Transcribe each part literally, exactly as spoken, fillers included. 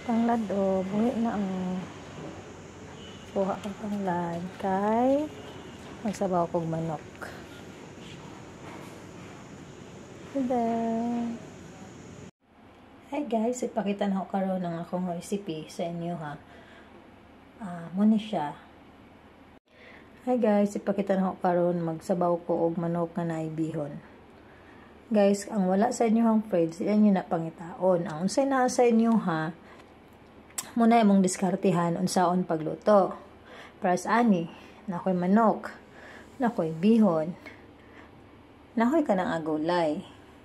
Tanglad o, buhi na ang kuha ko tanglad kay magsabaw kog manok. Tada! Hi guys, ipakita na ko karon ng akong recipe sa inyo ha. Ah, uh, muna siya. Hi guys, ipakita na ko karon magsabaw ko og manok nga naay bihon. Guys, ang wala sa inyo hang fridge, yan yun na pangitaon. Ang unsay naa sa inyo ha, muna imong diskartihan unsaon pagluto. Pras ani, nakoy manok, nakoy bihon, nakoy kanang agulay.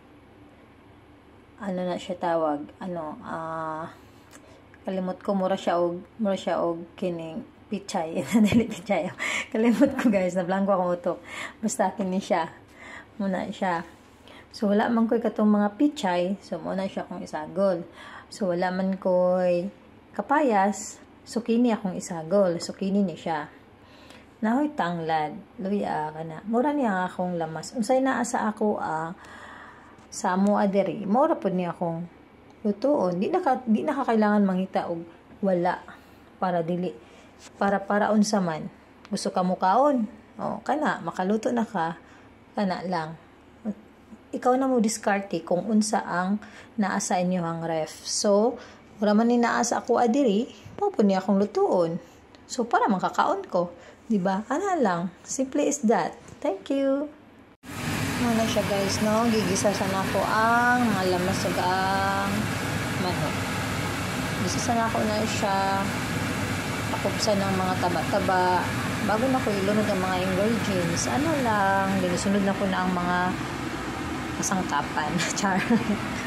Ano na siya tawag? Ano, ah, uh, kalimot ko mura siya og mura siya og kining pichay. Dili pichay. Kalimot ko guys, na blanco akong utok. Basta kini siya. Muna siya. So wala man koy katong mga pichay, so muna siya akong isagol. So wala man koy kapayas, so kini akong isagol. So kini ni siya. Nahoy tanglad, luya kana. Mura niya akong lamas. Unsay naa sa ako ah, sa amo adiri, mura pud niya akong lutuon. Di na ka, di na kailangan mangita og wala para dili para para unsa man. Gusto ka mo kaon? Oh, kana makaluto na ka, kana lang. Ikaw na mo diskarte kung unsa ang naa sa inyo ang ref. So, wala man ni naa sa ako adiri, mo pud niya akong lutuon. So, para makakaon ko, di ba? Ana lang, simple is that. Thank you. Muna siya guys, no? Gigisa sa nako ang mga lamas ug ang manok. Gisa na ako na siya. Pakupsan ng mga taba-taba. Bago na ko ilunod ang mga ingredients, ano lang, dinisunod na ko na ang mga kasangkapan. Char.